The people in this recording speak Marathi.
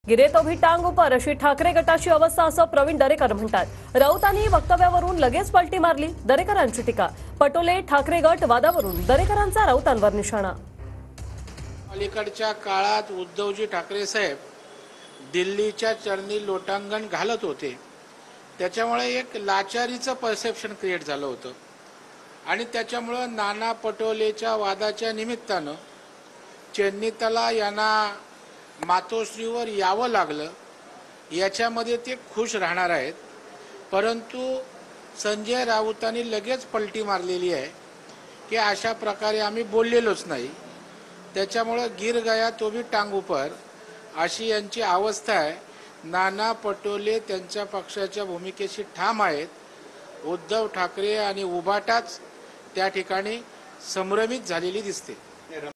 गिरे तो भी टांग उपर अशी ठाकरे गटाची अवस्था असं प्रवीण दरेकर म्हणतात। राऊतांनी वक्तव्यावरून लगेच पलटी मारली। दरेकरांची टीका। पटोले ठाकरे गट वादावरून दरेकरांचा राऊतांवर निशाणा। अलीकडच्या काळात उद्धवजी ठाकरे साहेब दिल्लीच्या चरणी लोटांगण घालत होते, त्याच्यामुळे एक लाचारीचं परसेप्शन क्रिएट झालं होतं आणि त्याच्यामुळे नाना पटोलेच्या वादाच्या निमित्तानं चेन्नीतला यांना मातोश्रीवर यावं लागलं। याच्यामध्ये ते खुश राहणार आहेत, परंतु संजय राऊतांनी लगेच पलटी मारलेली आहे की अशा प्रकारे आम्ही बोललेलोच नाही। त्याच्यामुळे गिर गया तो भी टांग ऊपर अशी यांची अवस्था आहे। नाना पटोले त्यांच्या पक्षाच्या भूमिकेशी ठाम आहेत। उद्धव ठाकरे आणि उभाटाच त्या ठिकाणी संभ्रमित झालेली दिसते।